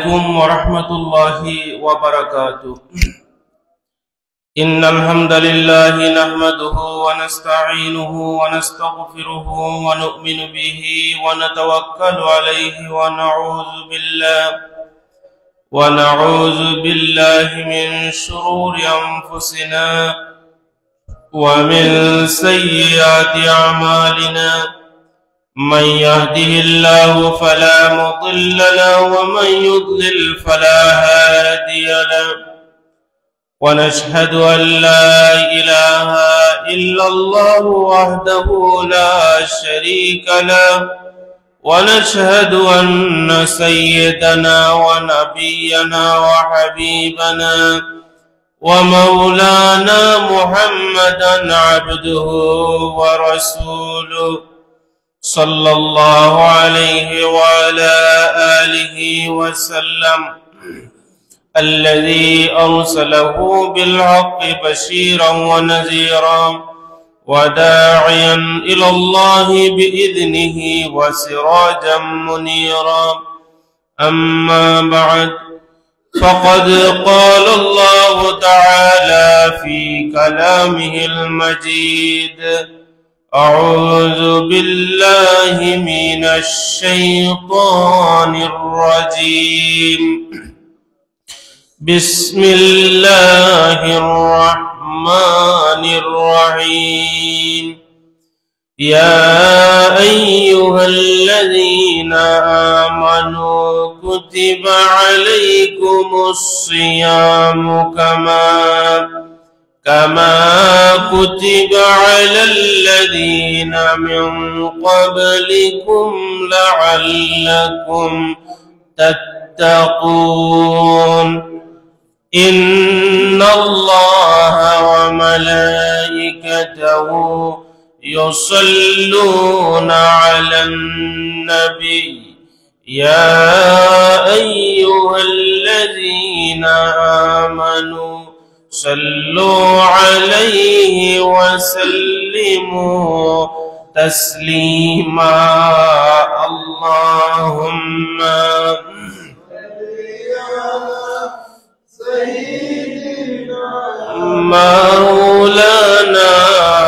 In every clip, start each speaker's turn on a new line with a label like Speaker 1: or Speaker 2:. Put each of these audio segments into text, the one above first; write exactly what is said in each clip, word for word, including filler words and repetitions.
Speaker 1: عليكم ورحمة الله وبركاته. إن الحمد لله نحمده ونستعينه ونستغفره ونؤمن به ونتوكل عليه ونعوذ بالله ونعوذ بالله من شرور أنفسنا ومن سيئات أعمالنا. من يهده الله فلا مضل له ومن يضلل فلا هادي له. ونشهد أن لا إله إلا الله وحده لا شريك له. ونشهد أن سيدنا ونبينا وحبيبنا ومولانا محمدا عبده ورسوله صلى الله عليه وعلى آله وسلم، الذي أرسله بالحق بشيرا ونذيرا وداعيا إلى الله بإذنه وسراجا منيرا. أما بعد، فقد قال الله تعالى في كلامه المجيد: أعوذ بالله من الشيطان الرجيم. بسم الله الرحمن الرحيم. يا أيها الذين آمنوا كتب عليكم الصيام كما كما كتب على الذين من قبلكم لعلكم تتقون. إن الله وملائكته يصلون على النبي يا أيها الذين آمنوا صلوا عليه وسلموا تسليما. اللهم مولانا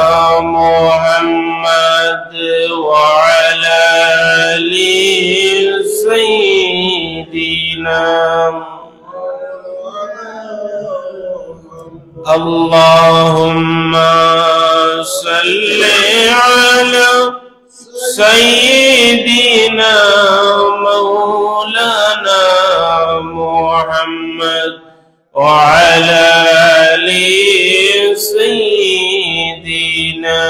Speaker 1: محمد وعلى آل سيدنا. اللهم صل على سيدنا مولانا محمد وعلى آل سيدنا.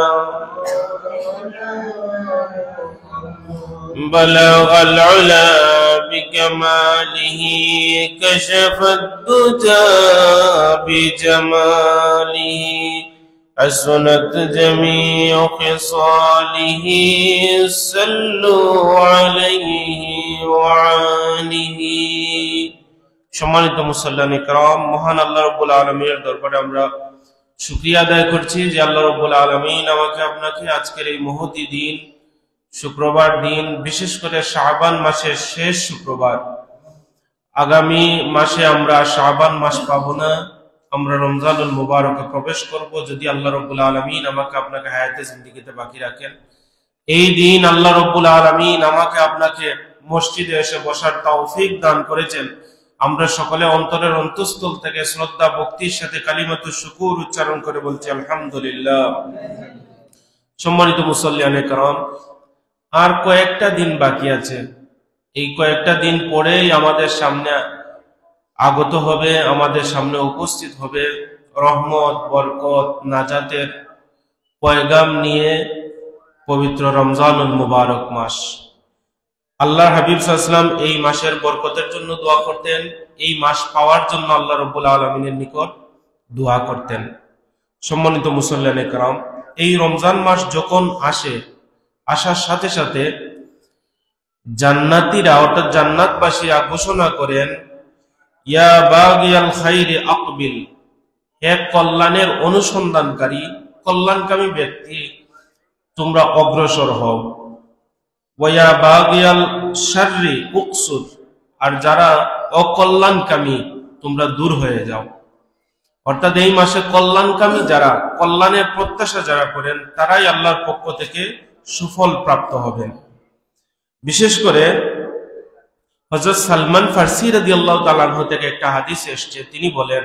Speaker 1: بلغ العلا بكماله كشف الدجى بجماله حسنت جميع خصاله صلوا عليه وآله। সম্মানিত মুসল্লান ইকরাম, মহান আল্লাহ রাব্বুল আলামিনের দরবারে আমরা শুকরিয়া আদায় করছি যে আল্লাহ রাব্বুল আলামিন আমাকে আপনাকে আজকের এই মহতি দিন, শুক্রবার দিন, বিশেষ করে শাবান মাসের শেষ শুক্রবার, আগামী মাসে আমরা শাবান মাস পাবো না, আমরা রমজানুল মুবারকে প্রবেশ করব যদি আল্লাহ রাব্বুল আলামিন আমাকে আপনাকে হায়াতে জিন্দেগিতে বাকি রাখেন। এই দিন আল্লাহ রাব্বুল আলামিন আমাকে আপনাকে মসজিদে এসে বসার তৌফিক দান করেছেন। আমরা সকলে অন্তরের অন্তঃস্থল থেকে শ্রদ্ধা ভক্তির সাথে কালিমাতুশ শুকুর উচ্চারণ করে বলছি আলহামদুলিল্লাহ। সম্মানিত মুসল্লিয়ানে کرام, আর কয়েকটা দিন বাকি আছে। এই কয়েকটা দিন পরেই আমাদের সামনে আগত হবে, আমাদের সামনে উপস্থিত হবে রহমত, বরকত, নাজাতের পয়গাম নিয়ে পবিত্র রমজানুল মুবারক মাস। আল্লাহ হাবিব সাল্লাল্লাহু আলাইহি ওয়াসাল্লাম এই মাসের বরকতের জন্য দোয়া করতেন, এই মাস পাওয়ার জন্য আল্লাহ রাব্বুল আলামিনের নিকট দোয়া করতেন। সম্মানিত মুসল্লিয়ানে کرام, এই রমজান মাস যখন আসে, আসার সাথে সাথে জান্নাতীরা অর্থাৎ জান্নাতবাসীরা ঘোষণা করেন, ইয়া বাগিয়াল খাইরি আকবিল, হে কল্যাণের অনুসন্ধানকারী, কল্যাণকামী ব্যক্তি, তোমরা অগ্রসর হও। ওয়া বাগিয়াল শাররি উকসুর, আর যারা অকল্যাণকামী তোমরা দূর হয়ে যাও। অর্থাৎ এই মাসে কল্যাণকামী যারা, কল্যাণের প্রত্যাশা যারা করেন, তারাই আল্লাহর পক্ষ থেকে সুফল প্রাপ্ত হবেন। বিশেষ করে হযরত সালমান ফারসি রাদিয়াল্লাহু তাআলা আনহু থেকে একটা হাদিস এসেছে, তিনি বলেন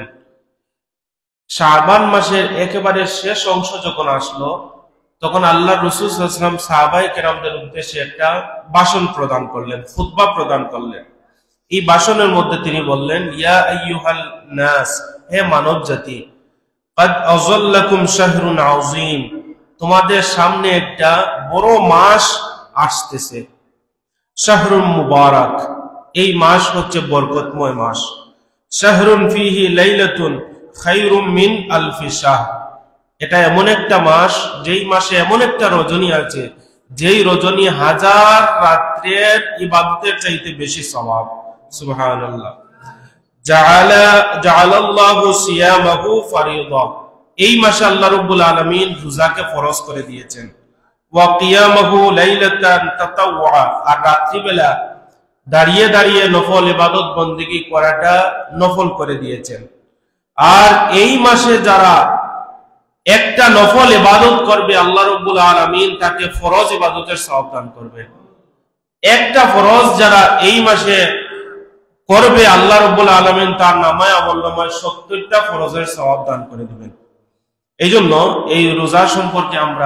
Speaker 1: শাবান মাসের একেবারে শেষ অংশ যখন আসলো, তখন আল্লাহর রাসূল সাল্লাল্লাহু আলাইহি ওয়াসাল্লাম সাহাবায়ে কেরামদের উদ্দেশ্যে একটা ভাষণ প্রদান করলেন, খুতবা প্রদান করলেন। এই ভাষণের মধ্যে তিনি বললেন, ইয়া আইয়ুহাল নাস, হে মানব জাতি, قد أظلكم شهر عظيم, তোমাদের সামনে একটা বড় মাস আসতেছে। শাহরুন মুবারাক, এই মাস হচ্ছে বরকতময় মাস। শাহরুন ফিহি লাইলাতুন খায়রুম মিন আলফি শাহর, এটা এমন একটা মাস যেই মাসে এমন একটা রজনী আছে যেই রজনী হাজার রাত্রের ইবাদতের চাইতে বেশি সওয়াব। সুবহানাল্লাহ। জাআলা জাআলাল্লাহু সিয়ামাহু ফারিদা, এই মাসে আল্লাহ রাব্বুল আলামিন রোজাকে ফরজ করে দিয়েছেন। ওয়া কিয়ামাহু লাইলাতান তাতাওয়া, আর রাত্রিবেলা দাঁড়িয়ে দাঁড়িয়ে নফল ইবাদত বন্দেগী করাটা নফল করে দিয়েছেন। আর এই মাসে যারা একটা নফল ইবাদত করবে, আল্লাহ রাব্বুল আলামিন তাকে ফরজ ইবাদতের সওয়াব দান করবেন। একটা ফরজ যারা এই মাসে করবে, আল্লাহ রাব্বুল আলামিন তার নামায় আমলনামায় সত্তরটা ফরজের সওয়াব দান করে দিবেন। এই জন্য এই রোজা সম্পর্কে আমরা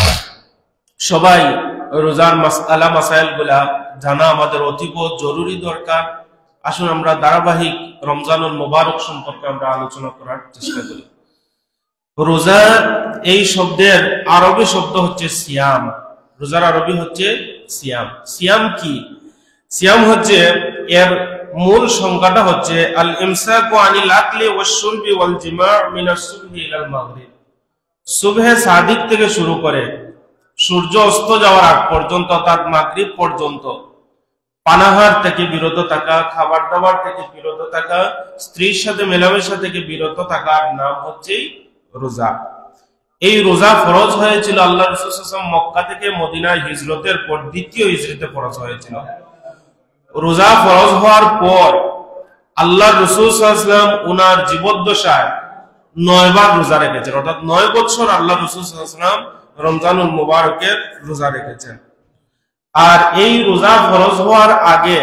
Speaker 1: সবাই রোজার মাসআলা মাসাইল গুলা জানা আমাদের অতীব জরুরি দরকার। আসুন আমরা ধারাবাহিক রমজানুল মুবারক সম্পর্কে আমরা আলোচনা করার চেষ্টা করি। রোজা এই শব্দের আরবি শব্দ হচ্ছে সিয়াম। রোজার আরবি হচ্ছে সিয়াম। সিয়াম কি? সিয়াম হচ্ছে, এর মূল সংজ্ঞাটা হচ্ছে আল ইমসাকু আনিল আকলি ওয়াশ শুরবি ওয়াল জিমা' মিনাস সুবহি ইলাল মাগরিব, সুবহে সাদিক থেকে শুরু করে সূর্য অস্ত যাওয়ার আগ পর্যন্ত অর্থাৎ মাগরিব পর্যন্ত পানাহার থেকে বিরত থাকা, খাবার দাবার থেকে বিরত থাকা, স্ত্রীর সাথে মেলামেশা থেকে বিরত থাকার নাম হচ্ছে রোজা। এই রোজা ফরজ হয়েছিল আল্লাহ রাসূল সাল্লাল্লাহু আলাইহি ওয়াসাল্লাম মক্কা থেকে মদিনায় হিজরতের পর, দ্বিতীয় হিজরতে ফরজ হয়েছিল। রোজা ফরজ হওয়ার পর আল্লাহ রাসূল সাল্লাল্লাহু আলাইহি ওয়াসাল্লাম ওনার জীবদ্দশায় নয় বার রোজা রেখেছেন, অর্থাৎ নয় বছর আল্লাহ রাসূল সাল্লাল্লাহু আলাইহি ওয়াসাল্লাম রমজানুল মুবারকের রোজা রেখেছেন। আর এই রোজা ফরজ হওয়ার আগে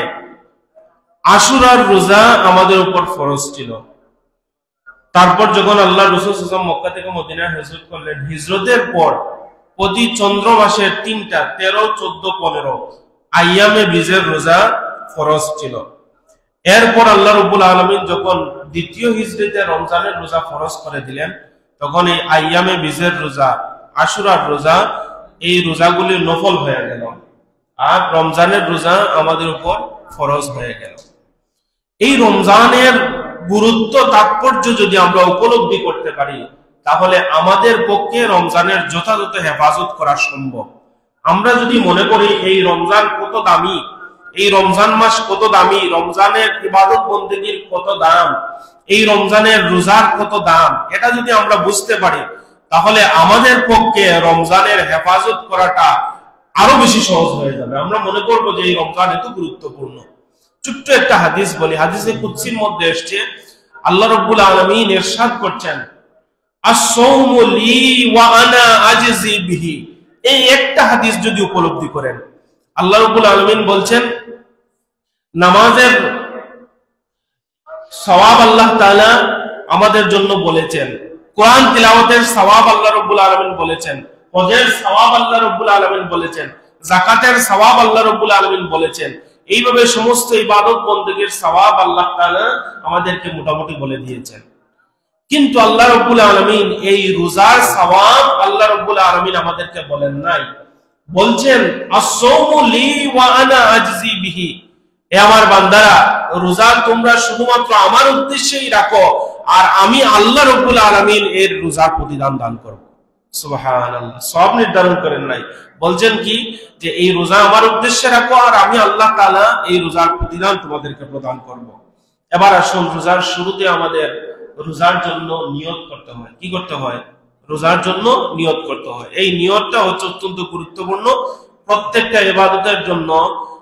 Speaker 1: আশুরার রোজা আমাদের উপর ফরজ ছিল। তারপর যখন আল্লাহ রাসূল সাল্লাল্লাহু আলাইহি ওয়াসাল্লাম মক্কা থেকে মদিনায় হিজরত করলেন, হিজরতের পর প্রতি চন্দ্র মাসের তিনটা, তেরো, চোদ্দ, পনেরো আইয়ামে বীজের রোজা ফরজ ছিল। এরপর আল্লাহ রাব্বুল আলামিন যখন দ্বিতীয় হিজরতে রমজানের রোজা ফরজ করে দিলেন, তখন এই আইয়ামে বীজের রোজা, আশুরার রোজা, এই রোজাগুলি নফল হয়ে গেল, আর রমজানের রোজা আমাদের উপর ফরজ হয়ে গেল। এই রমজানের গুরুত্ব, তাৎপর্য যদি আমরা উপলব্ধি করতে পারি, তাহলে আমাদের পক্ষে রমজানের যথাযথ হেফাজত করা সম্ভব। আমরা যদি মনে করি এই রমজান কত দামি, এই রমজান মাস কত দামি, রমজানের ইবাদত বন্দেগীর কত দাম, এই রমজানের রোজার কত দাম, এটা যদি আমরা বুঝতে পারি, তাহলে আমাদের পক্ষে রমজানের হেফাজত করাটা আরো বেশি সহজ হয়ে যাবে। আমরা মনে করবো যে এই রমজান এত গুরুত্বপূর্ণ। ছোট্ট একটা হাদিস বলি, হাদিসে কুদসির মধ্যে এসেছে, আল্লাহ রাব্বুল আলামিন ইরশাদ করছেন, আস-সাওমু লি ওয়া আনা আজজি বিহি। এই একটা হাদিস যদি উপলব্ধি করেন, আল্লাহ রাব্বুল আলামিন বলছেন নামাজের সওয়াব আল্লাহ তাআলা আমাদের জন্য বলেছেন, কোরআন তিলাওয়াতের সওয়াব আল্লাহ রাব্বুল আলামিন বলেছেন, হজের সওয়াব আল্লাহ রাব্বুল আলামিন বলেছেন, যাকাতের সওয়াব আল্লাহ রাব্বুল আলামিন বলেছেন। এইভাবে সমস্ত ইবাদত বন্দেগীর সওয়াব আল্লাহ তাআলা আমাদেরকে মোটামুটি বলে দিয়েছেন। কিন্তু আল্লাহ রাব্বুল আলামিন এই রোজার সওয়াব আল্লাহ রাব্বুল আলামিন আমাদেরকে বলেন নাই। বলছেন আস-সাওমু লি ওয়া আনা আজজি বিহি, হে আমার বান্দারা, রোজা তোমরা শুধুমাত্র আমার উদ্দেশ্যেই রাখো, আর আমি আল্লাহ রাব্বুল আলামিন এর রোজার প্রতিদান দান করব। সুবহানাল্লাহ, সব নির্ধারণ করেন নাই, বলছেন কি যে এই রোজা আমার উদ্দেশ্যে রাখো, আর আমি আল্লাহ তাআলা এই রোজার প্রতিদান তোমাদেরকে প্রদান করব। এবার আসুন, রোজার শুরুতে আমাদের রোজার জন্য নিয়ত করতে হয়। কি করতে হয়? রোজার জন্য নিয়ত করতে হয়। এই নিয়তটা হচ্ছে অত্যন্ত গুরুত্বপূর্ণ। প্রত্যেকটা ইবাদতের জন্য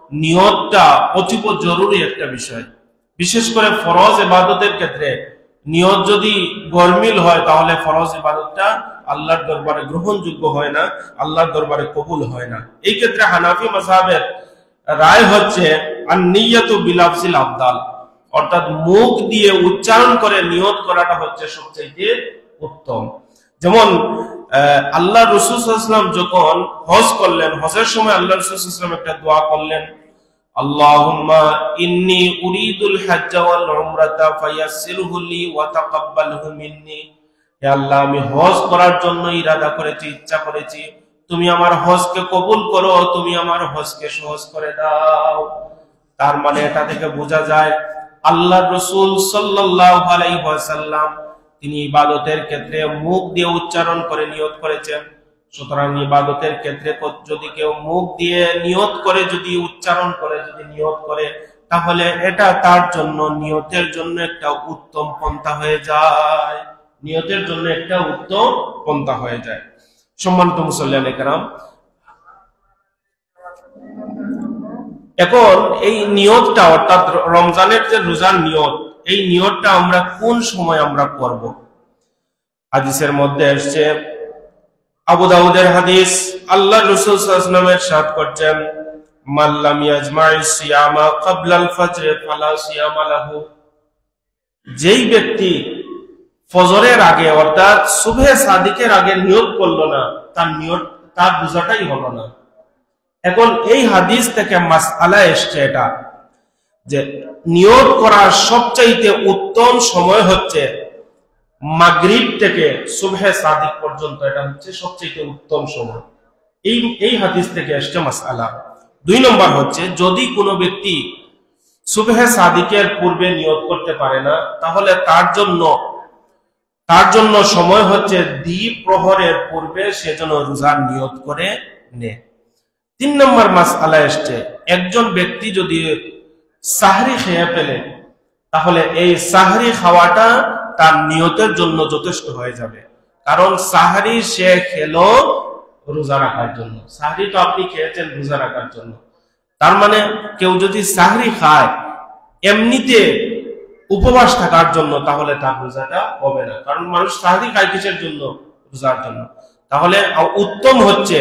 Speaker 1: নিয়তটা অতীব জরুরি একটা বিষয়। বিশেষ করে ফরজ ইবাদতের ক্ষেত্রে নিয়ত যদি গরমিল হয় তাহলে ফরজ ইবাদতটা আল্লাহর দরবারে গ্রহণযোগ্য হয় না, আল্লাহর দরবারে কবুল হয় না। এই ক্ষেত্রে হানাফি মাযহাবের রায় হচ্ছে আন-নিয়াতু বিলাফজিল আফদাল, অর্থাৎ মুখ দিয়ে উচ্চারণ করে নিয়ত করাটা হচ্ছে সবচেয়ে উত্তম। যেমন আল্লাহ রাসূল সাল্লাল্লাহু আলাইহি ওয়াসাল্লাম যখন হজ করলেন, হজের সময় আল্লাহ রাসূল সাল্লাল্লাহু আলাইহি ওয়াসাল্লাম একটা দোয়া করলেন, আল্লাহুম্মা ইন্নী উরিদুল হজ্জ ওয়াল উমরাতা ফায়াসসিরহু লি ওয়া তাকাব্বালহু মিন্নি। হে আল্লাহ, আমি হজ করার জন্য ইরাদা করেছি, ইচ্ছা করেছি, তুমি আমার হজকে কবুল করো, তুমি আমার হজকে সহজ করে দাও। তার মানে এটা থেকে বোঝা যায় আল্লাহর রাসূল সাল্লাল্লাহু আলাইহি ওয়াসাল্লাম তিনি ইবাদতের ক্ষেত্রে মুখ দিয়ে উচ্চারণ করে নিয়ত করেছেন। সুতরাং ইবাদতের ক্ষেত্রে যদি কেউ মুখ দিয়ে নিয়ত করে, যদি উচ্চারণ করে, যদি নিয়ত করে, তাহলে এটা তার জন্য নিয়তের জন্য একটা উত্তম পন্থা হয়ে যায়, নিয়তের জন্য একটা উত্তম পন্থা হয়ে যায়। সম্মানিত মুসল্লিয়ানে কেরাম, এখন এই নিয়তটা অর্থাৎ রমজানের যে রোজার নিয়ত, এই নিয়তটা আমরা কোন সময় আমরা করব? হাদিসের মধ্যে এসেছে, আবু দাউদের হাদিস, আল্লাহ রাসূল সাল্লাল্লাহু আলাইহি ওয়াসাল্লাম ইরশাদ করছেন, মান লাম ইয়াজমা'is সিয়ামা ক্বাবলা আল ফজর ফালা সিয়ামা লাহু। যেই ব্যক্তি ফজরের আগে অর্থাৎ সুবহে সাদিকের আগে নিয়ত করলো না, তার নিয়ত তার রোজাটাই হলো না। এখন এই হাদিস থেকে মাসআলা এসছে এটা যে নিয়ত করার সবচাইতে উত্তম সময় হচ্ছে মাগরিব থেকে সুবহে সাদিক পর্যন্ত, এটা হচ্ছে সবচেয়ে উত্তম সময়। এই এই হাদিস থেকে আসছে মাসআলা। দুই নম্বর হচ্ছে, যদি কোনো ব্যক্তি সুবহে সাদিকের পূর্বে নিয়ত করতে পারে না, তাহলে তার জন্য তার জন্য সময় হচ্ছে দ্বি প্রহরের পূর্বে সে যেন রোজার নিয়ত করে নেয়। তিন নম্বর মাসআলা আসছে, একজন ব্যক্তি যদি সাহরি খেয়ে ফেলে, তাহলে এই সাহরি খাওয়াটা তার নিয়তের জন্য যথেষ্ট হয়ে যাবে। কারণ সাহরি সে খেলো রোজা রাখার জন্য, সাহরি তো আপনি খেয়েছেন রোজা রাখার জন্য। তার মানে কেউ যদি সাহরি খায় এমনিতে উপবাস থাকার জন্য, তাহলে তার রোজাটা হবে না। কারণ মানুষ সাহরি খায় কিসের জন্য? রোজার জন্য। তাহলে উত্তম হচ্ছে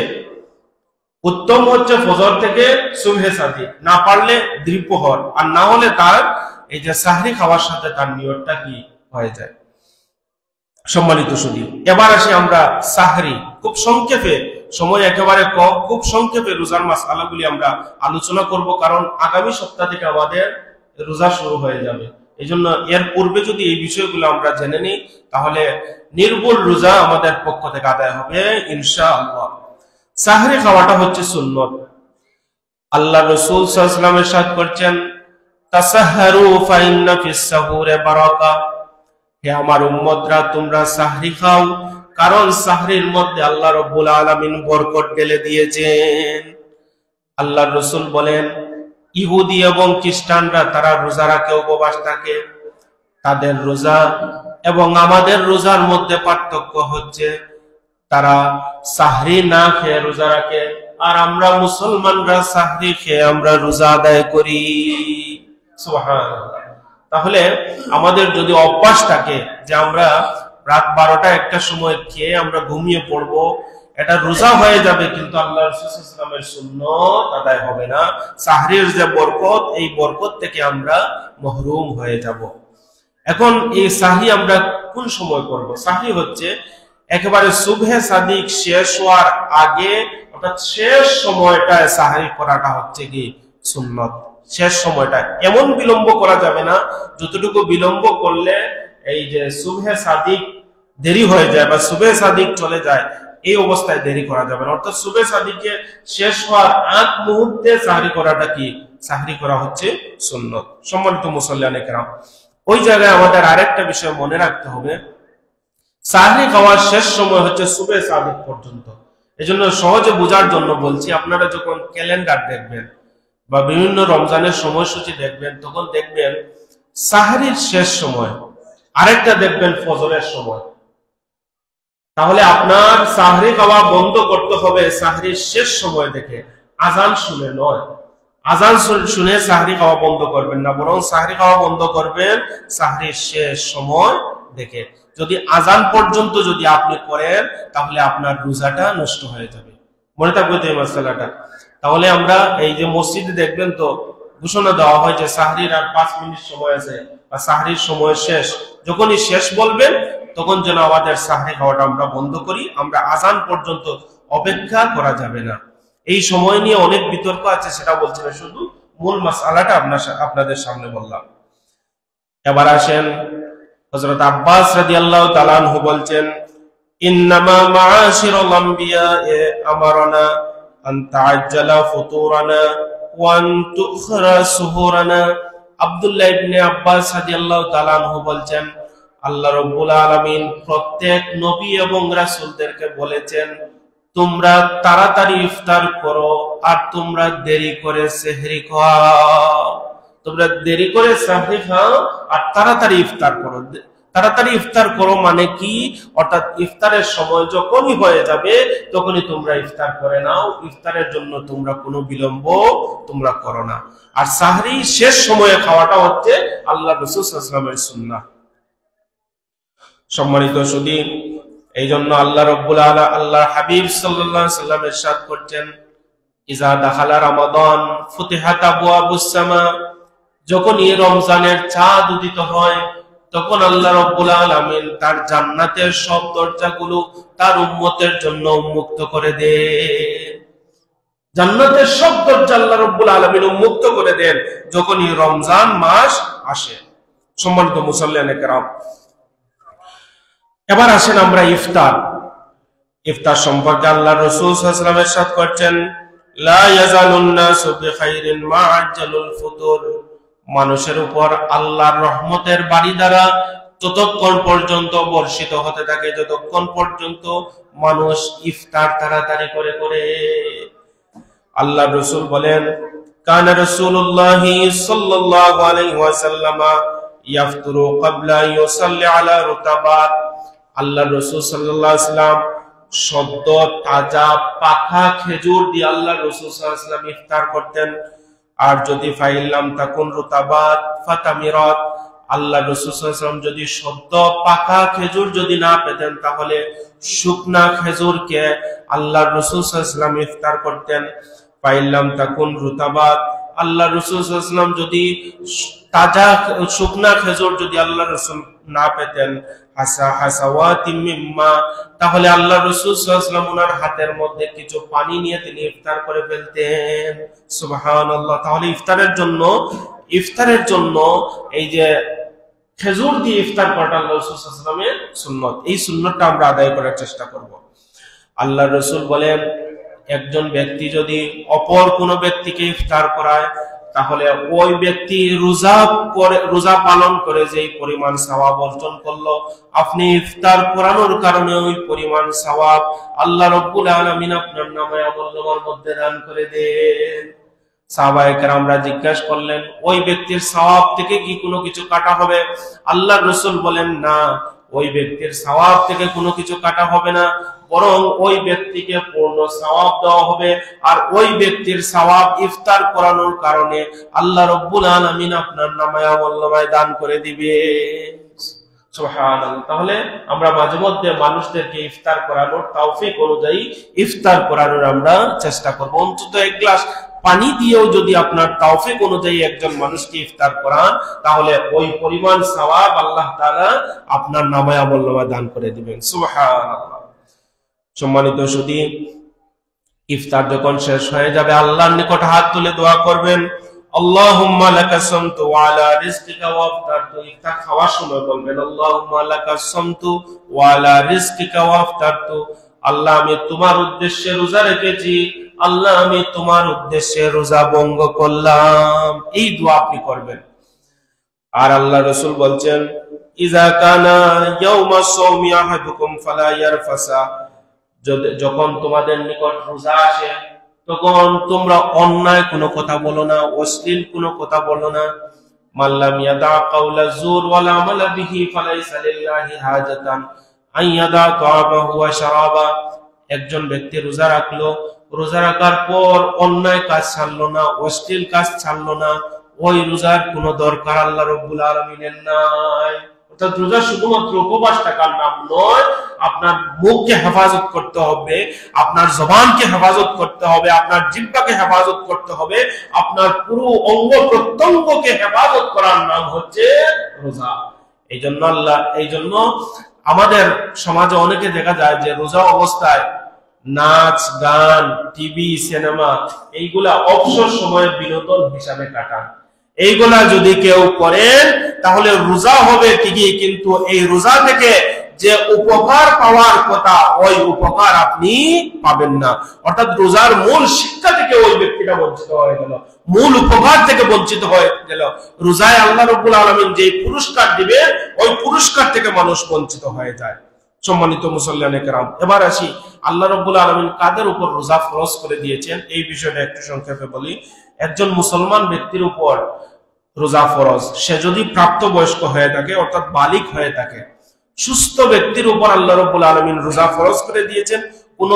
Speaker 1: উত্তম হচ্ছে ফজর থেকে সুবহে সাদিক, না পারলে দ্বিপ্রহর, আর না হলে তার এই যে সাহরি খাওয়ার সাথে তার নিয়তটা কি হয়ে যায়। সম্মানিত সুধী, এবার আসি আমরা সাহরি, খুব সংক্ষেপে, সময় একেবারে কম, খুব সংক্ষেপে রোজার মাসআলাগুলি আমরা আলোচনা করব, কারণ আগামী সপ্তাহ থেকে আমাদের রোজা শুরু হয়ে যাবে। এই জন্য এর পূর্বে যদি এই বিষয়গুলো আমরা জেনে নিই, তাহলে নির্ভুল রোজা আমাদের পক্ষ থেকে আদায় হবে ইনশাআল্লাহ। সাহরি খাওয়াটা হচ্ছে সুন্নত। আল্লাহ রাসূল সাল্লাল্লাহু আলাইহি ওয়াসাল্লাম ইরশাদ করছেন, তাসাহহারু ফাইন্না ফিস সাহুরে বারাকা। হে আমার উম্মতরা, তোমরা সাহরি খাও, কারণ সাহরির মধ্যে আল্লাহ রাব্বুল আলামিন বরকত ঢেলে দিয়েছেন। আল্লাহর রাসূল বলেন, ইহুদি এবং খ্রিস্টানরা তারা রোজা রাখে, উপবাস থাকে। তাদের রোজা এবং আমাদের রোজার মধ্যে পার্থক্য হচ্ছে তারা সাহরি না খেয়ে রোজা রাখে, আর আমরা মুসলমানরা সাহরি খেয়ে আমরা রোজা আদায় করি। সুবহানাল্লাহ। তাহলে আমাদের যদি অভ্যাস থাকে যে আমরা রাত বারোটা একটা সময় খেয়ে আমরা ঘুমিয়ে পড়বো, এটা রোজা হয়ে যাবে, কিন্তু আল্লাহ রাসূল সাল্লাল্লাহু আলাইহি ওয়াসাল্লামের সুন্নাত আদায় হবে না। সাহরির যে বরকত, এই বরকত থেকে আমরা মাহরুম হয়ে যাব। এখন এই সাহরি আমরা কোন সময় করব? সাহরি হচ্ছে একেবারে সুবহে সাদিক শেষ হওয়ার আগে, অর্থাৎ শেষ সময়টায় সাহরি করাটা হচ্ছে কি সুন্নাত। শেষ সময়টা এমন বিলম্ব করা যাবে না, যতটুকু বিলম্ব করলে এই যে সুবহে সাদিক দেরি হয়ে যায় বা সুবহে সাদিক চলে যায়, এই অবস্থায় দেরি করা যাবে না। অর্থাৎ সুবহে সাদিকে শেষ হওয়ার আগ মুহূর্তে সাহরি করাটা কি সাহরি করা হচ্ছে সুন্নাত। সম্মানিত মুসল্লিয়ানে কেরাম, ওই জায়গায় আমাদের আরেকটা বিষয় মনে রাখতে হবে, সাহরি খাওয়ার শেষ সময় হচ্ছে সুবহে সাদিক পর্যন্ত। এজন্য সহজে বোঝার জন্য বলছি, আপনারা যখন ক্যালেন্ডার দেখবেন বা বিভিন্ন রমজানের সময়সূচি দেখবেন, তখন দেখবেন সাহরির শেষ সময়, আরেকটা দেখবেন ফজরের সময়। তাহলে আপনার সাহরি খাওয়া বন্ধ করতে হবে সাহরির শেষ সময় দেখে, আজান শুনে নয়। আজান শুনে সাহরি খাওয়া বন্ধ করবেন না, বরং সাহরি খাওয়া বন্ধ করবেন সাহরির শেষ সময় দেখে। যদি আজান পর্যন্ত যদি আপনি করেন তাহলে আপনার রোজাটা নষ্ট হয়ে যাবে। মনে থাকবে তো এই মশলাটা। তাহলে আমরা এই যে মসজিদে দেখবেন তো ঘোষণা দেওয়া হয় যে সাহরির আর পাঁচ মিনিট সময় আছে বা সাহরির সময় শেষ, যখনই শেষ বলবেন তখন যেন আমাদের সাহরি খাওয়াটা আমরা বন্ধ করি। আমরা আজান পর্যন্ত অপেক্ষা করা যাবে না। এই সময় নিয়ে অনেক বিতর্ক আছে, সেটা বলছি না, শুধু মূল মাসআলাটা আপনার আপনাদের সামনে বললাম। এবার আসেন হযরত আব্বাস রাদিয়াল্লাহু তাআলা আনহু বলছেন, ইন্নামা মাআশিরুল আমবিয়া আমারানা আন তাআজ্জালা ফুতুরানা ওয়া আন তুখরা সুহুরানা। আব্দুল্লাহ ইবনে আব্বাস রাদিয়াল্লাহু তাআলা আনহু বলছেন, আল্লাহ রাব্বুল আলামিন প্রত্যেক নবী এবং রাসূলদেরকে বলেছেন, তোমরা তাড়াতাড়ি ইফতার করো আর তোমরা দেরি করে সেহরি খাও। তোমরা দেরি করে সেহরি খাও আর তাড়াতাড়ি ইফতার করো। তাড়াতাড়ি ইফতার করো মানে কি? অর্থাৎ ইফতারের সময় যখনই হয়ে যাবে তখনই তোমরা ইফতার করে নাও। ইফতারের জন্য তোমরা কোনো বিলম্ব তোমরা করো না। আর সাহরি শেষ সময়ে খাওয়াটা হচ্ছে আল্লাহ রাসূল সাল্লাল্লাহু আলাইহি ওয়াসাল্লামের সুন্নাহ। সম্মানিত সুধী, এই জন্য আল্লাহ রাব্বুল আলা আল্লাহ হাবিব সাল্লাল্লাহু আলাইহি ওয়াসাল্লাম ইরশাদ করছেন, ইজা দাখালা রমাদান ফুতিহাত আবওয়াবুস সামা। যখনই রমজানের চাঁদ উদিত হয় তখন আল্লাহ রাব্বুল আলামিন তার জান্নাতের সব দরজাগুলো তার উম্মতের জন্য উন্মুক্ত করে দেন। জান্নাতের সব দরজা আল্লাহ রাব্বুল আলামিন উন্মুক্ত করে দেন যখনই রমজান মাস আসে। সম্মানিত মুসল্লিয়ানে কেরাম, এবার আসেন আমরা ইফতার। ইফতার সম্পর্কে আল্লাহ রাসূল সাল্লাল্লাহু আলাইহি ওয়াসাল্লাম ইরশাদ করছেন, লা ইয়াজালুন নাসু বিখাইরিন মা আজ্জালুল ফুতুর। মানুষের উপর আল্লাহর রহমতের বাড়ি দ্বারা ততক্ষণ পর্যন্ত বর্ষিত হতে থাকে যতক্ষণ পর্যন্ত মানুষ ইফতার তাড়াতাড়ি করে করে। আল্লাহ রাসূল বলেন, কানা রাসূলুল্লাহ সাল্লাল্লাহু আলাইহি ওয়াসাল্লাম ইয়াফতুরু ক্বাবলা ইউসাল্লি আলা রুতাবাত। আল্লাহ রাসূল সাল্লাল্লাহু আলাইহি ওয়াসাল্লাম সদ্য তাজা পাকা খেজুর দিয়ে আল্লাহ রাসূল সাল্লাল্লাহু আলাইহি ওয়াসাল্লাম ইফতার করতেন। আর যদি ফাইলাম তাকুন রুতাবাত ফাতামিরাত, আল্লাহ রাসূল সাল্লাল্লাহু আলাইহি ওয়াসাল্লাম যদি সদ্য পাকা খেজুর যদি না পেতেন তাহলে শুকনা খেজুরকে আল্লাহ রাসূল সাল্লাল্লাহু আলাইহি ওয়াসাল্লাম ইফতার করতেন। ফাইলাম তাকুন রুতাবাত, আল্লাহ রাসূল সাল্লাল্লাহু আলাইহি ওয়াসাল্লাম যদি তাজা শুকনা খেজুর যদি আল্লাহ রাসূল না পেতেন হাসা হাসাওয়াতিম মিম্মা, তাহলে আল্লাহ রাসূল সাল্লাল্লাহু আলাইহি ওয়াসাল্লাম ওনার হাতের মধ্যে কিছু পানি নিয়ে তিনি ইফতার করে ফেলতেন। সুবহানাল্লাহ। তাহলে ইফতারের জন্য ইফতারের জন্য এই যে খেজুর দিয়ে ইফতার করাটা আল্লাহ রাসূল সাল্লাল্লাহু আলাইহি ওয়াসাল্লামের সুন্নাত। এই সুন্নাতটা আমরা আদায় করার চেষ্টা করব। আল্লাহ রাসূল বলেন, একজন ব্যক্তি যদি অপর কোন ব্যক্তিকে ইফতার করায় তাহলে ওই ব্যক্তি রোজা করে রোজা পালন করে যেই পরিমাণ সওয়াব অর্জন করলো, আপনি ইফতার করানোর কারণে ওই পরিমাণ সওয়াব আল্লাহ রাব্বুল আলামিন আপনার নামে আমলনামার মধ্যে দান করে দেন। সাহাবায়ে কেরামরা জিজ্ঞাসা করলেন, ওই ব্যক্তির সওয়াব থেকে কি কোনো কিছু কাটা হবে? আল্লাহর রাসূল বলেন, না, ওই ব্যক্তির সওয়াব থেকে কোনো কিছু কাটা হবে না, বরং ওই ব্যক্তিকে পূর্ণ সওয়াব দেওয়া হবে। আর ওই ব্যক্তির সওয়াব ইফতার করানোর কারণে আল্লাহ রাব্বুল আলামিন আপনার নামে আমলনামায় দান করে দিবে। সুবহানাল্লাহ। তাহলে আমরা মাঝে মধ্যে মানুষদেরকে ইফতার করানোর তৌফিক অনুযায়ী ইফতার করানোর আমরা চেষ্টা করব। অন্তত এক গ্লাস পানি দিয়েও যদি আপনার তৌফিক অনুযায়ী একজন মানুষকে ইফতার করান তাহলে ওই পরিমাণ সওয়াব আল্লাহ তাআলা আপনার নামে আমলনামায় দান করে দিবেন। সুবহানাল্লাহ। সম্মানিত সুধী, ইফতার যখন শেষ হয়ে যাবে আল্লাহর নিকট হাত তুলে দোয়া করবেন, আল্লাহুম্মা লাকা সামতু ওয়া আলা রিজকিকা ওয়া আফতারতু। ইফতার খাওয়ার সময় বলবেন, আল্লাহুম্মা লাকা সামতু ওয়া আলা রিজকিকা ওয়া আফতারতু। আল্লাহ, আমি তোমার উদ্দেশ্যে রোজা রেখেছি, আল্লাহ আমি তোমার উদ্দেশ্যে রোজা ভঙ্গ করলাম। এই দোয়া আপনি করবেন। আর আল্লাহ রাসূল বলছেন, ইযা কানা ইয়াউমাস সাওমি আহাদুকুম ফালা ইয়ারফাসা। যখন তোমাদের নিকট রোজা আসে তখন তোমরা অন্যায় কোনো কথা বলো না, অশ্লীল কোনো কথা বলো না। মাল্লাম ইয়াদা কাওলা যুর ওয়াল আমালা বিহি ফালাইসা লিল্লাহি হাজাতান আন ইয়াদা তাআমাহু ওয়া শারাবা। একজন ব্যক্তি রোজা রাখলো রোজা রাখার পর অন্যায় কাজ ছাড়লো না, অশ্লীল কাজ ছাড়লো না, ওই রোজার কোনো দরকার আল্লাহ রাব্বুল আলামিনের নাই। অর্থাৎ রোজা শুধুমাত্র উপবাস থাকার নাম নয়, আপনার মুখকে হেফাজত করতে হবে, আপনার জবানকে হেফাজত করতে হবে, আপনার জিহ্বাকে হেফাজত করতে হবে, আপনার পুরো অঙ্গ প্রত্যঙ্গকে হেফাজত করার নাম হচ্ছে রোজা। এই জন্য আল্লাহ এই জন্য আমাদের সমাজে অনেকে দেখা যায় যে রোজা অবস্থায় নাচ গান, টিভি, সিনেমা এইগুলা অবসর সময়ের বিনোদন হিসাবে কাটান। এইগুলা যদি কেউ করেন তাহলে রোজা হবে ঠিকই, কিন্তু এই রোজা থেকে যে উপকার পাওয়ার কথা ওই উপকার আপনি পাবেন না। অর্থাৎ রোজার মূল শিক্ষা থেকে ওই ব্যক্তিটা বঞ্চিত হয়ে গেল, মূল উপকার থেকে বঞ্চিত হয়ে গেল। রোজায় আল্লাহ রাব্বুল আলামিন যে পুরস্কার দিবে ওই পুরস্কার থেকে মানুষ বঞ্চিত হয়ে যায়। সম্মানিত মুসল্লিয়ানে কেরাম, এবার আসি আল্লাহ রাব্বুল আলামিন কাদের উপর রোজা ফরজ করে দিয়েছেন এই বিষয়টা একটু সংক্ষেপে বলি। একজন মুসলমান ব্যক্তির উপর রোজা ফরজ, সে যদি প্রাপ্তবয়স্ক হয়ে থাকে অর্থাৎ বালিগ হয়ে থাকে। সুস্থ ব্যক্তির উপর আল্লাহ রাব্বুল আলামিন রোজা ফরজ করে দিয়েছেন। কোন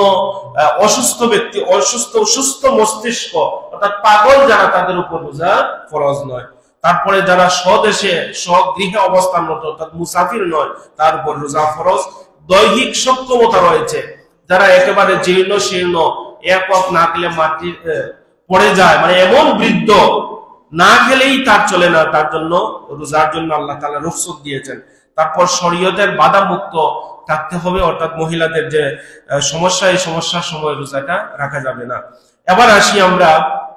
Speaker 1: অসুস্থ ব্যক্তি, অসুস্থ সুস্থ মস্তিষ্ক অর্থাৎ পাগল যারা, তাদের উপর রোজা ফরজ নয়। তারপরে যারা স্বদেশে স্বগৃহে অবস্থানরত অর্থাৎ মুসাফির নয় তার উপর রোজা ফরজ। দৈহিক সক্ষমতা রয়েছে, যারা একেবারে জীর্ণ শীর্ণ, এক ওয়াক্ত না খেলে মাটি পড়ে যায়, মানে এমন বৃদ্ধ না খেলেই তার চলে না, তার জন্য রোজার জন্য আল্লাহ তাআলা রুখসত দিয়েছেন। তারপর শরীয়তের বাধা মুক্ত থাকতে হবে, অর্থাৎ মহিলাদের যে সমস্যা, এই সমস্যার সময় রোজাটা রাখা যাবে না। এবার আসি আমরা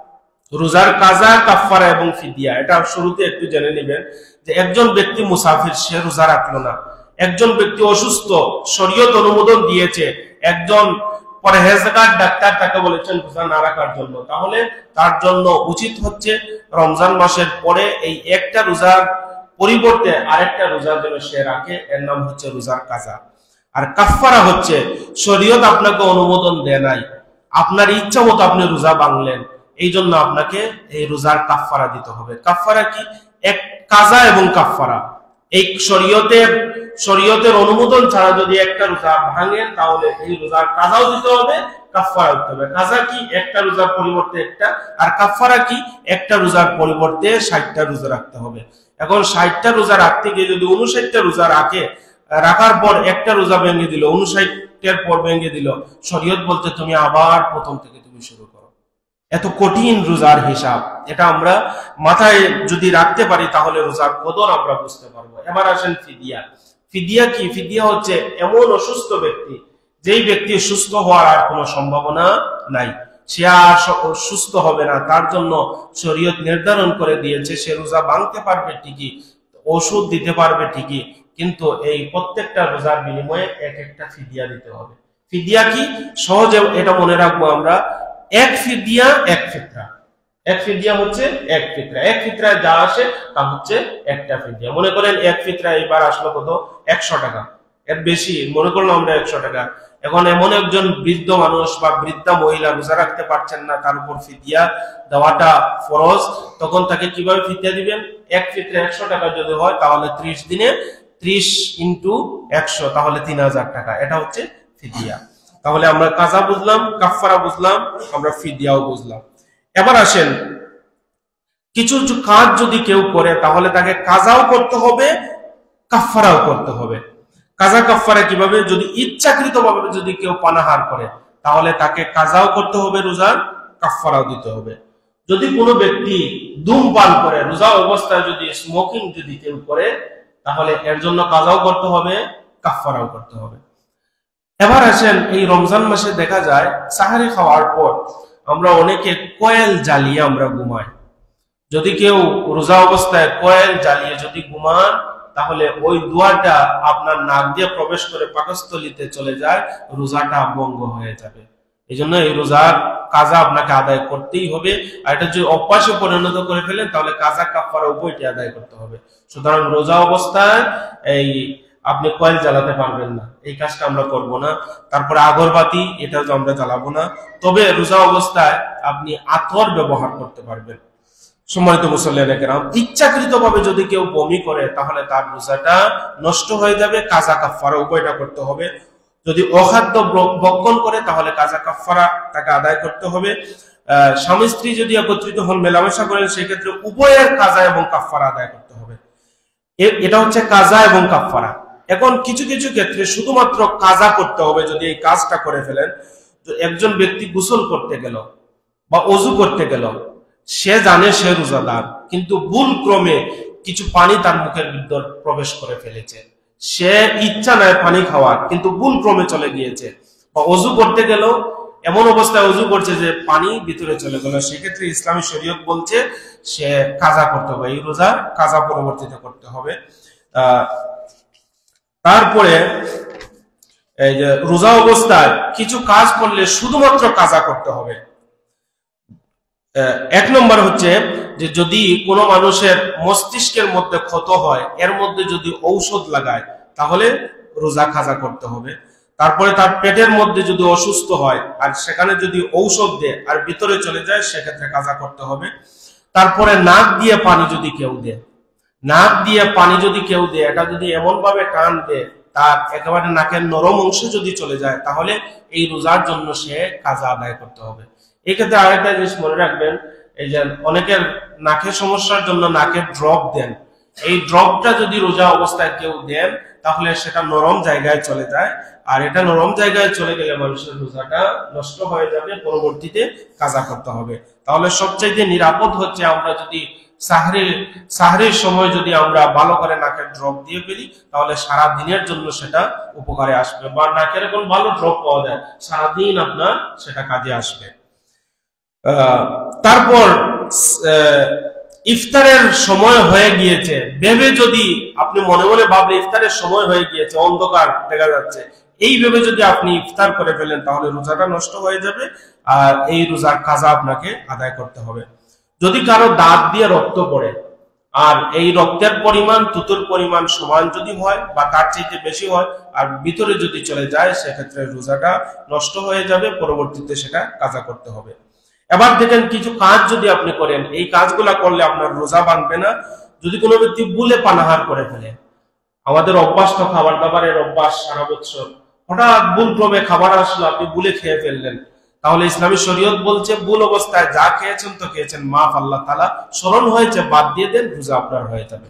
Speaker 1: রোজার কাজা, কাফারা এবং ফিদিয়া। এটা শুরুতে একটু জেনে নেবেন যে একজন ব্যক্তি মুসাফির, সে রোজা রাখলো না। একজন ব্যক্তি অসুস্থ, শরীয়ত অনুমোদন দিয়েছে, একজন পরহেজগার ডাক্তার তাকে বলেছেন রোজা না রাখার জন্য, তাহলে তার জন্য উচিত হচ্ছে রমজান মাসের পরে এই একটা রোজার পরিবর্তে আরেকটা রোজা যেন সে রাখে, এর নাম হচ্ছে রোজার কাজা। আর কাফারা হচ্ছে শরীয়ত আপনাকে অনুমোদন দেয় নাই, আপনার ইচ্ছা মতো আপনি রোজা ভাঙলেন, এই জন্য আপনাকে এই রোজার কাফারা দিতে হবে। কাফারা কি? এক কাজা এবং কাফারা। এই শরীয়তের শরীয়তের অনুমোদন ছাড়া যদি একটা রোজা ভাঙেন তাহলে এই রোজার কাজাও দিতে হবে, কাফারা দিতে হবে। কাজা কি? একটা রোজার পরিবর্তে একটা, আর কাফারা কি? একটা রোজার পরিবর্তে ষাটটা রোজা রাখতে হবে। এখন ষাটটা রোজা রাখতে গিয়ে যদি উনষাটটা রোজা রাখে, রাখার পর একটা রোজা ভেঙে দিল, উনষাটের পর ভেঙে দিল, শরীয়ত বলতে তুমি আবার প্রথম থেকে তুমি শুরু করো। এত কঠিন রোজার হিসাব, এটা আমরা মাথায় যদি রাখতে পারি তাহলে রোজার কদর আমরা বুঝতে পারবো। এবার আসেন ফিদিয়া। ফিদিয়া কি? ফিদিয়া হচ্ছে এমন অসুস্থ ব্যক্তি, যেই ব্যক্তি সুস্থ হওয়ার আর কোনো সম্ভাবনা নাই, সে আর সুস্থ হবে না, তার জন্য শরীয়ত নির্ধারণ করে দিয়েছে সে রোজা ভাঙতে পারবে ঠিকই, ওষুধ দিতে পারবে ঠিকই, কিন্তু এই প্রত্যেকটা রোজার বিনিময়ে এক একটা ফিদিয়া দিতে হবে। ফিদিয়া কি? সহজে এটা মনে রাখবো আমরা, এক ফিদিয়া এক ফিতরা। এক ফিদিয়া হচ্ছে এক ফিতরা, এক ফিতরায় যা আসে তা হচ্ছে একটা ফিদিয়া। মনে করেন এক ফিতরা এবার আসলো কত? একশো টাকা, এর বেশি মনে করলাম আমরা একশো টাকা। এখন এমন একজন বৃদ্ধ মানুষ বা বৃদ্ধা মহিলা রোজা রাখতে পারছেন না, তার উপর ফিদিয়া দেওয়াটা ফরজ, তখন তাকে কিভাবে ফিদিয়া দিবেন? এক ফিতরা একশো টাকা যদি হয় তাহলে ত্রিশ দিনে ত্রিশ ইন্টু একশো, তাহলে তিন হাজার টাকা, এটা হচ্ছে ফিদিয়া। তাহলে আমরা কাজা বুঝলাম, কাফারা বুঝলাম, আমরা ফিদিয়াও বুঝলাম। এবার আসেন, কিছু কাজ যদি কেউ করে তাহলে তাকে কাজাও করতে হবে, কাফারাও করতে হবে। কাজা কাফারা কিভাবে? যদি ইচ্ছাকৃত ভাবে যদি কেউ পানাহার করে তাহলে তাকে কাজাও করতে হবে, রোজার কাফারাও দিতে হবে। যদি কোনো ব্যক্তি ধূমপান করে, রোজা অবস্থায় যদি স্মোকিং যদি কেউ করে তাহলে এর জন্য কাজাও করতে হবে, কাফারাও করতে হবে। এবার আসেন, এই রমজান মাসে দেখা যায় সাহারি খাওয়ার পর আমরা অনেকে কয়েল জ্বালিয়ে আমরা ঘুমাই। যদি কেউ রোজা অবস্থায় কয়েল জ্বালিয়ে যদি ঘুমান তাহলে ওই দুয়ারটা আপনার নাক দিয়ে প্রবেশ করে পাকস্থলীতে চলে যায়, রোজাটা ভঙ্গ হয়ে যাবে। এই জন্য এই রোজার কাজা আপনাকে আদায় করতেই হবে। আর এটা যদি অভ্যাসে পরিণত করে ফেলেন তাহলে কাজা কাফারা উভয়টি আদায় করতে হবে। সুতরাং রোজা অবস্থায় এই আপনি কয়েল জ্বালাতে পারবেন না, এই কাজটা আমরা করব না। তারপরে আগরবাতি, এটাও আমরা জ্বালাবো না। তবে রোজা অবস্থায় আপনি আতর ব্যবহার করতে পারবেন। সম্মানিত মুসল্লিয়ানে কেরাম, ইচ্ছাকৃত ভাবে যদি কেউ বমি করে তাহলে তার রোজাটা নষ্ট হয়ে যাবে, কাজা কাফারা উভয়টা করতে হবে। যদি অখাদ্য ভক্ষণ করে তাহলে কাজা কাফারা তাকে আদায় করতে হবে। স্বামী স্ত্রী যদি একত্রিত হন, মেলামেশা করেন, সেক্ষেত্রে উভয়ের কাজা এবং কাফারা আদায় করতে হবে। এটা হচ্ছে কাজা এবং কাফারা। এখন কিছু কিছু ক্ষেত্রে শুধুমাত্র কাজা করতে হবে যদি এই কাজটা করে ফেলেন। একজন ব্যক্তি গোসল করতে গেল বা অজু করতে গেল, সে জানে সে রোজাদার, কিন্তু ভুল ক্রমে কিছু পানি তার মুখের ভিতর প্রবেশ করে ফেলেছে। সে ইচ্ছা নাই পানি খাওয়ার, কিন্তু ভুল ক্রমে চলে গিয়েছে। বা অজু করতে গেল, এমন অবস্থায় অজু করছে যে পানি ভিতরে চলে গেল, সেক্ষেত্রে ইসলামী শরীয়ত বলছে সে কাজা করতে হবে, এই রোজা কাজা পরবর্তীতে করতে হবে। আহ তারপরে এই যে রোজা অবস্থায় কিছু কাজ করলে শুধুমাত্র কাজা করতে হবে। এক নম্বর হচ্ছে যে যদি কোনো মানুষের মস্তিষ্কের মধ্যে ক্ষত হয়, এর মধ্যে যদি ঔষধ লাগায় তাহলে রোজা কাজা করতে হবে। তারপরে তার পেটের মধ্যে যদি অসুস্থ হয় আর সেখানে যদি ঔষধ দেয় আর ভিতরে চলে যায়, সেক্ষেত্রে কাজা করতে হবে। তারপরে নাক দিয়ে পানি যদি কেউ দেয়, নাক দিয়ে পানি যদি কেউ দেয়, এটা যদি এমন ভাবে টান দেয় তার একেবারে নাকের নরম অংশ যদি চলে যায়, তাহলে এই রোজার জন্য সে কাজা আদায় করতে হবে। এই ক্ষেত্রে আরেকটা জিনিস মনে রাখবেন, এই যে অনেকের নাকের সমস্যার জন্য নাকের ড্রপ দেন, এই ড্রপটা যদি রোজা অবস্থায় কেউ দেন তাহলে সেটা নরম জায়গায় চলে যায়, আর এটা নরম জায়গায় চলে গেলে মানুষের রোজাটা নষ্ট হয়ে যাবে, পরবর্তীতে কাজা করতে হবে। তাহলে সবচাইতে নিরাপদ হচ্ছে আমরা যদি সাহরি সাহরির সময় যদি আমরা ভালো করে নাকের ড্রপ দিয়ে ফেলি, তাহলে সারা দিনের জন্য সেটা উপকারে আসবে। বা নাকের কোন ভালো ড্রপ পাওয়া যায়, সারাদিন আপনার সেটা কাজে আসবে। তারপর ইফতারের সময় হয়ে গিয়েছে ভেবে, যদি আপনি মনে মনে ভাবলে ইফতারের সময় হয়ে গিয়েছে, অন্ধকার দেখা যাচ্ছে, এই ভেবে যদি আপনি ইফতার করে ফেলেন তাহলে রোজাটা নষ্ট হয়ে যাবে, আর এই রোজার কাজা আপনাকে আদায় করতে হবে। যদি কারো দাঁত দিয়ে রক্ত পড়ে আর এই রক্তের পরিমাণ তুতুর পরিমাণ সমান যদি হয় বা তার চাইতে বেশি হয় আর ভিতরে যদি চলে যায়, সেক্ষেত্রে রোজাটা নষ্ট হয়ে যাবে, পরবর্তীতে সেটা কাজা করতে হবে। এবার দেখেন কিছু কাজ যদি আপনি করেন, এই কাজগুলা করলে আপনার রোজা ভাঙবে না। যদি কোনো ব্যক্তি ভুলে পানাহার করে ফেলে, আমাদের অভ্যাস তো খাবার দাবারের অভ্যাস সারা বছর, হঠাৎ ভুল ক্রমে খাবার আসলো, আপনি ভুলে খেয়ে ফেললেন, তাহলে ইসলামী শরীয়ত বলছে ভুল অবস্থায় যা খেয়েছেন তো খেয়েছেন, মাফ আল্লাহ তাআলা, স্মরণ হয়েছে বাদ দিয়ে দেন, রোজা আপনার হয়ে যাবে।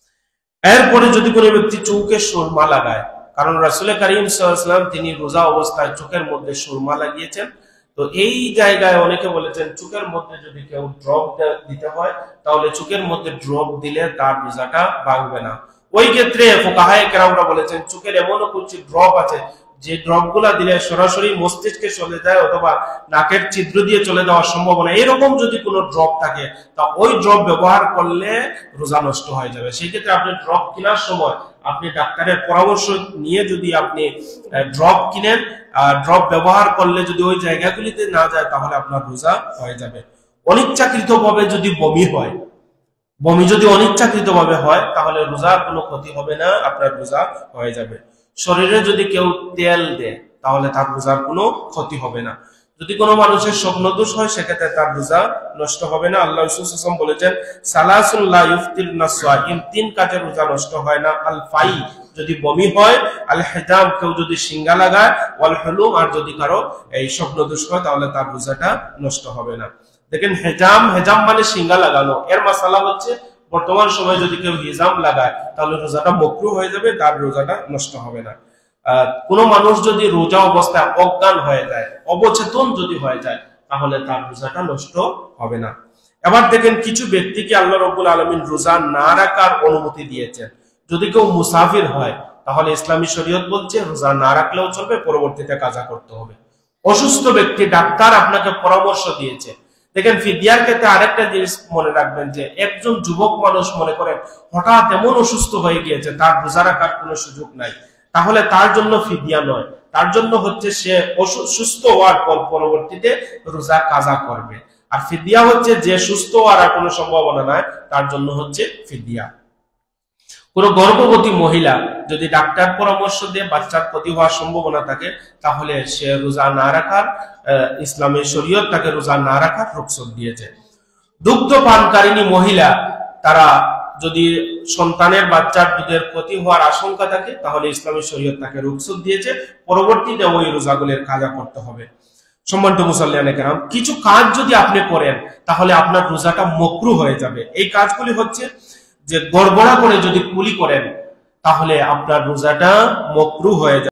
Speaker 1: এরপরে যদি কোনো ব্যক্তি চোখে সুরমা লাগায়, কারণ রাসূল করিম সাল্লাল্লাহু আলাইহি ওয়াসাল্লাম তিনি রোজা অবস্থায় চোখের মধ্যে সুরমা লাগিয়েছেন, তো এই জায়গায় অনেকে বলেছেন চোখের মধ্যে যদি কেউ ড্রপ দিতে হয় তাহলে চোখের মধ্যে ড্রপ দিলে তার রোজাটা ভাঙবে না। ওই ক্ষেত্রে ফুকাহায়ে কেরামরা বলেছেন চোখের এমনও কিছু ড্রপ আছে যে ড্রপ গুলা দিলে সরাসরি মস্তিষ্কে চলে যায় অথবা নাকের ছিদ্র দিয়ে চলে যাওয়ার সম্ভাবনা, এরকম যদি কোনো ড্রপ থাকে তা ওই ড্রপ ব্যবহার করলে রোজা নষ্ট হয়ে যাবে। সেই ক্ষেত্রে আপনি ড্রপ কেনার সময় আপনি ডাক্তারের পরামর্শ নিয়ে যদি আপনি ড্রপ কিনেন, ড্রপ ব্যবহার করলে যদি ওই জায়গাগুলিতে না যায় তাহলে আপনার রোজা হয়ে যাবে। অনিচ্ছাকৃত ভাবে যদি বমি হয়, বমি যদি অনিচ্ছাকৃত ভাবে হয় তাহলে রোজার কোনো ক্ষতি হবে না, আপনার রোজা হয়ে যাবে। শরীরে যদি কেউ তেল দেয় তাহলে তার রোজার কোনো ক্ষতি হবে না। যদি কোনো মানুষের স্বপ্নদোষ হয় সেক্ষেত্রে তার রোজা নষ্ট হবে না। আল্লাহ রাসূল সাল্লাল্লাহু আলাইহি ওয়াসাল্লাম বলেছেন সালাসুন লা ইফতিরনা সাইম, তিন কাজে রোজা নষ্ট হয় না। আল ফাই, যদি বমি হয়, আল হিজাম, কেউ যদি সিঙ্গা লাগায়, ওয়াল হুলুম, আর যদি কারো এই স্বপ্নদোষ হয় তাহলে তার রোজাটা নষ্ট হবে না। দেখেন হেজাম, হেজাম মানে সিঙ্গা লাগানো, এর মাসালা হচ্ছে বর্তমান সময়ে যদি কেউ হিজাম লাগায় তাহলে রোজাটা মাকরুহ হয়ে যাবে, তার রোজাটা নষ্ট হবে না। কোন মানুষ যদি রোজা অবস্থায় অজ্ঞান হয়ে যায়, অবচেতন যদি হয়ে যায় তাহলে তার রোজাটা নষ্ট হবে না। এবার দেখেন কিছু ব্যক্তিকে আল্লাহ রাব্বুল আলামিন রোজা না রাখার অনুমতি দিয়েছেন। যদি কেউ মুসাফির হয় তাহলে ইসলামী শরীয়ত বলছে রোজা না রাখলেও চলবে, পরবর্তীতে কাজা করতে হবে। অসুস্থ ব্যক্তি, ডাক্তার আপনাকে পরামর্শ দিয়েছে। দেখেন ফিদিয়ার ক্ষেত্রে আরেকটা জিনিস মনে রাখবেন যে একজন যুবক মানুষ মনে করেন হঠাৎ এমন অসুস্থ হয়ে গিয়েছে তার রোজা রাখার কোনো সুযোগ নাই, তাহলে তার জন্য ফিদিয়া নয়, তার জন্য হচ্ছে সে সুস্থ হওয়ার পর পরবর্তীতে রোজা কাজা করবে। আর ফিদিয়া হচ্ছে যে সুস্থ হওয়ার আর কোনো সম্ভাবনা নাই, তার জন্য হচ্ছে ফিদিয়া। কোন গর্ভবতী মহিলা যদি ডাক্তার পরামর্শ দিয়ে বাচ্চার ক্ষতি হওয়ার সম্ভাবনা থাকে তাহলে সে রোজা না রাখার, ইসলামের শরীয়ত তাকে রোজা না রাখার রুখসত দিয়েছে। দুগ্ধ পানকারিনী মহিলা, তারা যদি সন্তানের বাচ্চার দুধের ক্ষতি হওয়ার আশঙ্কা থাকে তাহলে ইসলামী শরীয়ত তাকে রুখসত দিয়েছে, পরবর্তীতে ওই রোজাগুলোর কাজা করতে হবে। সম্মানিত মুসল্লিয়ানে কেরাম, কিছু কাজ যদি আপনি করেন তাহলে আপনার রোজাটা মকরুহ হয়ে যাবে। এই কাজগুলি হচ্ছে যে গড়বড়া করে যদি কুলি করেন তাহলে আপনার রোজাটা মকরুহ হয়ে যাবে।